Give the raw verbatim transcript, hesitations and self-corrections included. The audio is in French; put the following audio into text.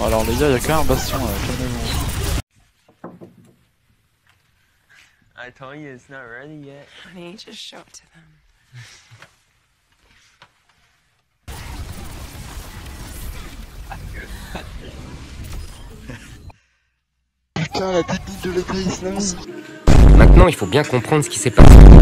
Bon, alors les gars, il y a quand même un bastion là, calmez-vous. I told you it's not ready yet. Honey, just show it to them. Putain, la technique de l'État islamique. Maintenant, il faut bien comprendre ce qui s'est passé.